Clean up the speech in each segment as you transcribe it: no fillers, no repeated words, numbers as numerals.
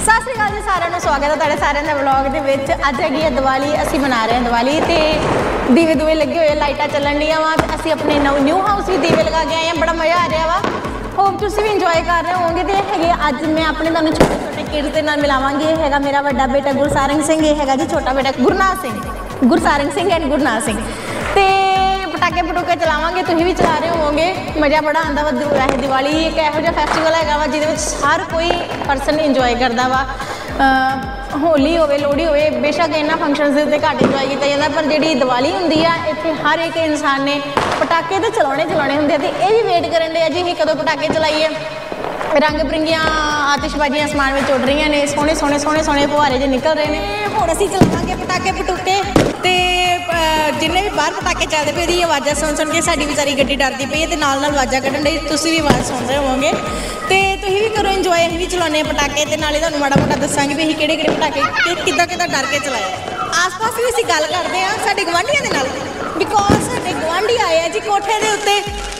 सत श्री अकाल जी सारिਆਂ ਨੂੰ स्वागत है ਤੁਹਾਡੇ ਸਾਰਿਆਂ ਦਾ ਵਲੌਗ ਦੇ ਵਿੱਚ। ਅੱਜ ਹੈਗੀ ਹੈ ਦੀਵਾਲੀ, ਅਸੀਂ ਮਨਾ ਰਹੇ ਹਾਂ ਦੀਵਾਲੀ ਤੇ ਦੀਵੇ ਦੂਵੇ ਲੱਗੇ ਹੋਏ, ਲਾਈਟਾਂ ਚੱਲਣ ਡੀਆਂ ਵਾ ਤੇ ਅਸੀਂ ਆਪਣੇ ਨਿਊ ਹਾਊਸ ਵੀ ਦੀਵੇ ਲਗਾ ਕੇ ਆਏ ਹਾਂ। ਬੜਾ ਮਜ਼ਾ ਆ ਰਿਹਾ ਵਾ, ਹੋਪ ਤੁਸੀਂ ਵੀ ਇੰਜੋਏ ਕਰ ਰਹੇ ਹੋਵੋਗੇ। ਤੇ ਹੈਗੇ ਅੱਜ ਮੈਂ ਆਪਣੇ ਤੁਹਾਨੂੰ ਛੋਟੇ ਛੋਟੇ ਕਿਡਸ ਦੇ ਨਾਲ ਮਿਲਾਵਾਂਗੀ। ਇਹ ਹੈਗਾ ਮੇਰਾ ਵੱਡਾ ਬੇਟਾ ਗੁਰਸਾਰੰਗ ਸਿੰਘ, ਇਹ ਹੈਗਾ ਜੀ ਛੋਟਾ ਬੇਟਾ ਗੁਰਨਾਜ ਸਿੰਘ, ਗੁਰਸਾਰੰਗ ਸਿੰਘ ਐਂਡ ਗੁਰਨਾਜ ਸਿੰਘ। ਤੇ पटाके पटूके चलावांगे, तुसीं भी चला रहे होवोगे, मज़ा बड़ा आंदा वा। वैसे दिवाली एक इहो जिहा फैसटिवल हैगा वा जिहदे विच हर कोई परसन इंजॉय करदा वा। होली होवे, लोहड़ी होवे, बेशक इन्हां फंक्शनस दे उत्ते घੱਟ इंजॉय कीता जांदा, पर जिहड़ी दिवाली हुंदी आ इत्थे हर एक इंसान ने पटाके तो चलाने हुंदे आ। ते इह भी वेट करन दे आ जी कदों पटाके चलाइए। रंग बिरंगियां आतिशबाजियां आसमान में उड़ रही ने, सोहने सोहने सोहने सोहने फुहारे जे निकल रहे हैं। हुण असीं चलावांगे पटाके पटूके ते जिन्ने भी बाहर पटाके चलते पे आवाज़ा सुन के साडी बेचारी गड्डी डरदी पई है, नाल आवाज़ा कड्ढण डई। तुसीं भी आवाज़ सुन रहे होवोगे ते तुसीं भी करो इंजॉय। असीं भी चलाउने पटाके ते नाले तुहानूं माड़ा मोटा दस्सांगे भी असीं किहड़े पटाके किद्दां डर के चलाए। आस पास भी असीं गल करदे हां साडे गवांढियां दे नाल, बिकॉज साडे गवांढी आए आ जी कोठे दे उत्ते।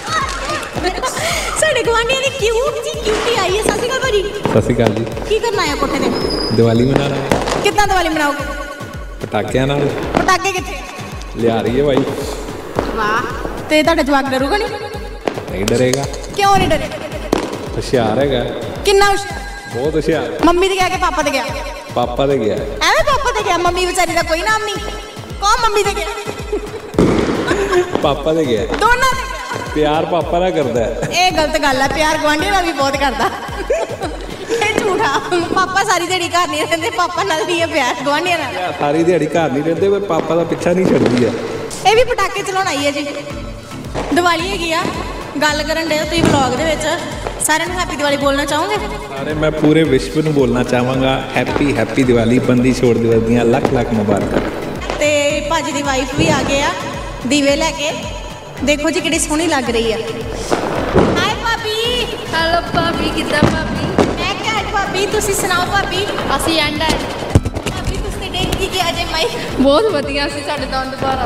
साडे गवांढियां दी क्यूट जी क्यूटी आई है। सत श्री अकाल भाजी। सत श्री अकाल जी। की करना है कोठे दे? दिवाली मना रहे हैं। किद्दां दिवाली मनाओगे? पटाकियां नाल। पटाके कित्थे लिया रही है भाई। वाह, ते तुहाडा जवाक डरूगा नहीं? नहीं डरेगा। क्यों नहीं डरेगा? होशियार है। कितना होशियार? बहुत होशियार। मम्मी दे गया कि पापा दे गया? पापा दे गया। एवें पापा दे गया, मम्मी बेचारी दा कोई नाम नहीं। कौन मम्मी दे गया? पापा दे गया। दोनों दे गया। प्यार पापा ना करदा है। ये गलत गल है, प्यार गुआंढियों नाल भी बहुत करदा। ये झूठा। पापा सारी दिहाड़ी घर नहीं रहंदे, पापा नाल भी है प्यार गुआंढियों नाल। सारी दिहाड़ी घर नहीं रहंदे, पर पापा दा पीछा नहीं छड्डदी है। ये भी पटाके चलाउण आई है जी। दिवाली हैगी आ, गल करन दे तुसीं व्लॉग दे विच। सारिਆਂ ਨੂੰ हैप्पी दिवाली बोलना चाहोगे? सारे मैं पूरे विश्व ਨੂੰ बोलना चाहांगा हैप्पी हैप्पी दिवाली। बंदी छोड़ दिवस ਦੀਆਂ ਲੱਖ ਲੱਖ ਮੁਬਾਰਕਾਂ। ਤੇ ਭਾਜੀ ਦੀ ਵਾਈਫ ਵੀ ਆ ਗਏ ਆ ਦੀਵੇ ਲੈ ਕੇ। देखो जी कितनी सोहनी लग रही है। हाय भाभी। हेलो भाभी, किदा भाभी? मैं क्या है भाभी, तुसी सुनाओ भाभी। ਅਸੀਂ ਐਂਡ ਹੈ भाभी तुसी देख की क्या जे माई? ਬਹੁਤ ਵਧੀਆ ਸੀ ਸਾਡੇ ਦੰਦ ਦੁਬਾਰਾ।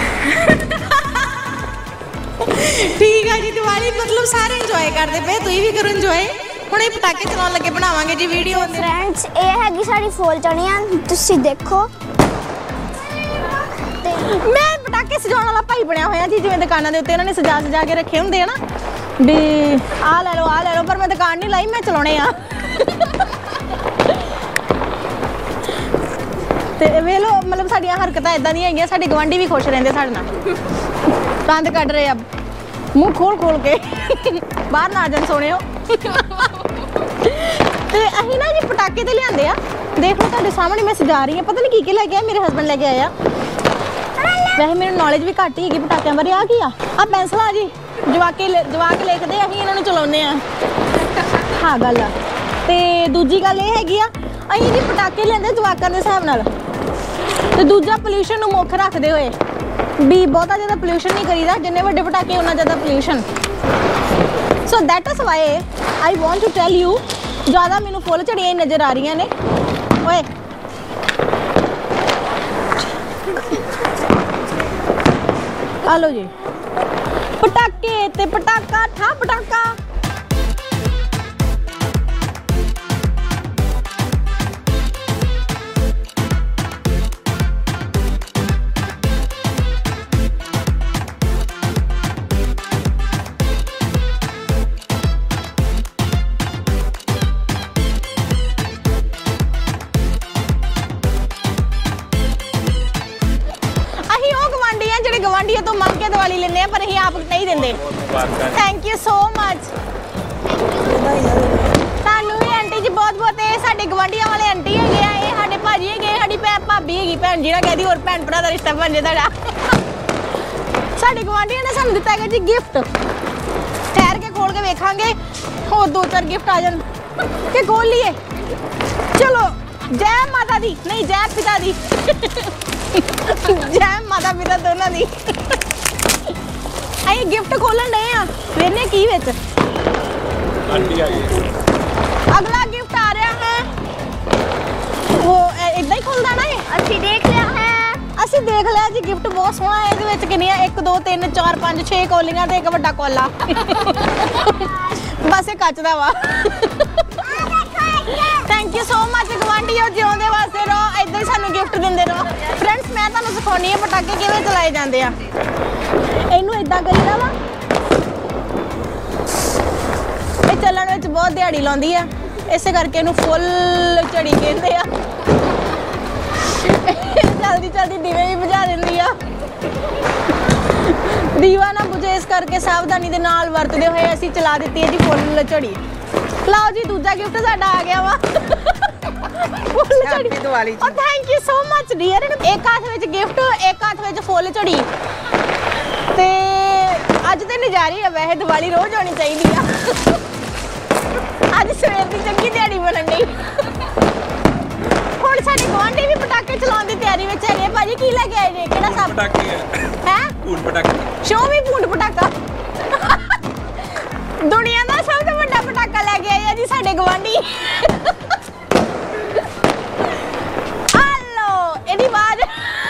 ठीक है जी, दिवाली मतलब सारे इंजॉय करते पे, तुसी भी करो इंजॉय। ਹੁਣ ਇਹ ਪਟਾਕੇ ਚਲਾਉਣ ਲੱਗੇ ਬਣਾਵਾਂਗੇ ਜੀ ਵੀਡੀਓ। फ्रेंड्स ਇਹ ਹੈਗੀ ਸਾਡੀ ਫੁੱਲ ਚਣੀਆਂ, ਤੁਸੀਂ ਦੇਖੋ। मैं पटाके सजाने वाला भाई बनया होया जी, जिवें दुकानां दे उत्ते इन्हां ने सजा के रखे हुंदे आ ना भी आ ले लो, पर मैं दुकान नहीं लाई, मैं चलाने आ। ते वे लो मतलब साडियां हरकतां इदां दी हैगियां, साडे गवांढी भी खुश रहिंदे साडे नाल। दंद कढ रहे अब मुंह खोल के बाहर ना जान सोने। ते असीं ना जी पटाके ते लिआंदे आ, देख लो तुहाडे सामने मैं सजा रही हां। पता नहीं की लेके आया, मेरे हस्बैंड लेके आया। वैसे मेरी नॉलेज भी घट ही है पटाखियां बारे। आ गया आ पेंसिल आ जी, जवाक लिखते असीं इन्हां नूं चलाउने आ। हाँ गल आ। ते दूजी गल ये हैगी आ, असीं जी पटाके लेंदे जवाकां दे हिसाब नाल, ते दूजा पोल्यूशन नूं मुੱਖ रखदे होए भी बहुता ज़्यादा पोल्यूशन नहीं करीदा, जिन्ने वड्डे पटाके उन्ना ज़्यादा pollution. So that is why I want to tell you, ज़्यादा मैनूं फुੱਲ झड़ियां नज़र आ रही ने। ओए हेलो जी, पटाके ते पटाका ठा पटाका। गवांढियों तो मंग के दिवाली लेने पर असीं आप नहीं देंदे। Thank you so much. सानू भी आंटी जी बहुत बहुत। ये साडे गवांढियां वाले आंटी है, ये साडे भाजी है, साडी भाभी है, भैन जी ना कहदी और भैन भरा दा रिश्ता बन जे तुहाडा। साडे गवांढियां ने सानू दिता है जी गिफ्ट। ठहर के खोल के वेखांगे, होर 2-4 गिफ्ट आ जान के खोल लिए। चलो जय माता दी, नहीं जय पिता दी। जय माता पिता दोनों दी। असीं गिफ्ट खोलन डए आ, वेखने की विच अगला गिफ्ट आ रहा है। वो इदां ही खुलदा ना, ਅਸੀਂ ਦੇਖ ਲਿਆ ਹੈ। ਅਸੀਂ ਦੇਖ ਲਿਆ ਜੀ गिफ्ट बहुत सोहना है। ਇਹਦੇ ਵਿੱਚ ਕਿੰਨੀਆਂ 1 2 3 4 5 6 ਕੋਲੀਆਂ ਤੇ ਇੱਕ ਵੱਡਾ ਕੋਲਾ। बस ਇਹ ਕੱਚ ਦਾ ਵਾ। थैंक यू सो मच ਜਿਉਂਦੇ ਰਹੋ। ਫਰੈਂਡਸ ਮੈਂ ਤੁਹਾਨੂੰ ਸਿਖਾਉਣੀ ਆ ਪਟਾਕੇ ਕਿਵੇਂ ਚਲਾਏ ਜਾਂਦੇ ਆ। ਇਹਨੂੰ ਇਦਾਂ ਕਰੀਦਾ ਵਾ, ਇਹ ਚੱਲਣ ਵਿੱਚ ਬਹੁਤ ਦਿਹਾੜੀ ਲਾਉਂਦੀ ਆ, ਇਸੇ ਕਰਕੇ ਇਹਨੂੰ ਫੁੱਲ ਝੜੀ ਕਹਿੰਦੇ ਆ। ਜਲਦੀ ਜਲਦੀ ਦੀਵੇ ਵੀ ਬੁਝਾ ਦਿੰਦੀ ਆ। ਦੀਵਾ ਨਾ ਬੁਝੇ ਇਸ ਕਰਕੇ ਸਾਵਧਾਨੀ ਦੇ ਨਾਲ ਵਰਤਦੇ ਹੋਏ ਅਸੀਂ ਚਲਾ ਦਿੱਤੀ ਹੈ ਜੀ ਫੁੱਲ ਝੜੀ। ਲਓ ਜੀ ਦੂਜਾ ਗਿਫਟ ਸਾਡਾ ਆ ਗਿਆ ਵਾ, ਫੁੱਲ ਝੜੀ Diwali ji. Thank you so much dear. ਇੱਕ ਹੱਥ ਵਿੱਚ ਗਿਫਟ, ਇੱਕ ਹੱਥ ਵਿੱਚ ਫੁੱਲ ਝੜੀ, ਤੇ ਅੱਜ ਤੇ ਨਜ਼ਾਰੀ ਆ। ਵੈਸੇ ਦੀਵਾਲੀ ਰੋਜ਼ ਹੋਣੀ ਚਾਹੀਦੀ ਆ। ਅੱਜ ਸਵੇਰ ਦੀ ਚੰਗੀ ਦਿਹਾੜੀ ਬਣਨ ਡਈ। ਹੁਣ ਸਾਡੇ ਗੁਆਂਢੀ ਵੀ ਪਟਾਕੇ ਚਲਾਉਣ ਦੀ ਤਿਆਰੀ ਵਿੱਚ ਹੈਗੇ। ਭਾਜੀ ਕੀ ਲੈ ਕੇ ਆਏ ਜੇ? ਕਿਹੜਾ ਸਭ ਪਟਾਕੇ ਹੈ ਭੂੰਡ ਪਟਾਕਾ। ਸ਼ੋ ਵੀ ਭੂੰਡ ਪਟਾਕਾ। ਦੁਨੀਆ ਦਾ ਸਭ ਤੋਂ ਵੱਡਾ ਪਟਾਕਾ ਲੈ ਕੇ ਆਏ ਆ ਜੀ ਸਾਡੇ ਗੁਆਂਢੀ। ਹਲੋ ਇਹਦੀ ਆਵਾਜ਼।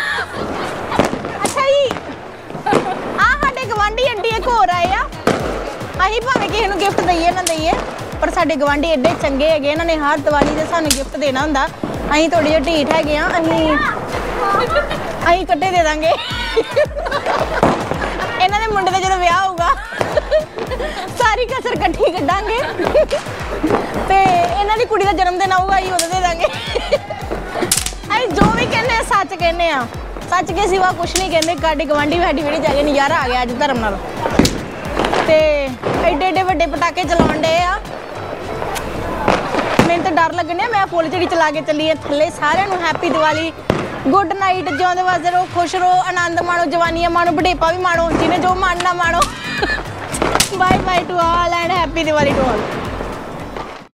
ਅੱਛਾ ਜੀ ਆ ਸਾਡੇ ਗੁਆਂਢੀ ਆਂਟੀ ਇੱਕ ਹੋਰ ਆਏ ਆ। ਅਸੀਂ ਭਾਵੇਂ ਕਿਸੇ ਨੂੰ ਗਿਫਟ ਦਈਏ ਨਾ ਦਈਏ, ਪਰ ਸਾਡੇ ਗੁਆਂਢੀ ਐਡੇ ਚੰਗੇ ਹੈਗੇ, ਇਹਨਾਂ ਨੇ ਹਰ ਦੀਵਾਲੀ ਤੇ ਸਾਨੂੰ ਗਿਫਟ ਦੇਣਾ ਹੁੰਦਾ। ਅਸੀਂ ਥੋੜੀ ਜਿਹੀ ਢੀਠ ਹੈਗੇ ਆ, ਅਸੀਂ ਕੱਟੇ ਦੇ ਦਾਂਗੇ। ਇਹਨਾਂ ਦੇ ਮੁੰਡੇ ਦਾ ਜਦੋਂ ਵਿਆਹ ਹੋਊਗਾ ਸਾਰੀ ਕਸਰ ਇਕੱਠੀ ਕੱਢਾਂਗੇ, ਤੇ ਇਹਨਾਂ ਦੀ ਕੁੜੀ ਦਾ ਜਨਮ ਦਿਨ ਆਊਗਾ ਅਸੀਂ ਉਦੋਂ ਦੇ ਦਾਂਗੇ। ਅਸੀਂ ਜੋ ਵੀ ਕਹਿੰਦੇ ਆ ਸੱਚ ਕਹਿੰਦੇ ਆ, ਸੱਚ ਕੇ ਸਿਵਾ ਕੁਛ ਨਹੀਂ ਕਹਿੰਦੇ। ਸਾਡੇ ਗਵਾਂਢੀ ਸਾਡੀ ਵੀਡੀਓ ਜਾ ਕੇ ਨਜ਼ਾਰਾ ਆ ਗਿਆ ਅੱਜ ਧਰਮ ਨਾਲ, ਤੇ ਐਡੇ ਐਡੇ ਵੱਡੇ ਪਟਾਕੇ ਚਲਾਉਣ ਡੇ ਆ। ਮੈਨੂੰ ਤਾਂ ਡਰ ਲੱਗਣਿਆ, ਮੈਂ ਫੁੱਲ ਝੜੀ ਚਲਾ ਕੇ ਚੱਲੀ ਆ ਥੱਲੇ। ਸਾਰਿਆਂ ਨੂੰ ਹੈਪੀ ਦੀਵਾਲੀ, ਗੁੱਡ ਨਾਈਟ, ਜਿਉਂਦੇ ਵਸਦੇ ਰਹੋ, ਖੁਸ਼ ਰਹੋ, ਆਨੰਦ ਮਾਣੋ, ਜਵਾਨੀਆਂ ਮਾਣੋ, ਬੁਢੇਪਾ ਵੀ ਮਾਣੋ, ਜਿਹਨੇ ਜੋ ਮਾਣਨਾ ਮਾਣੋ। Bye bye to all and happy Diwali to all.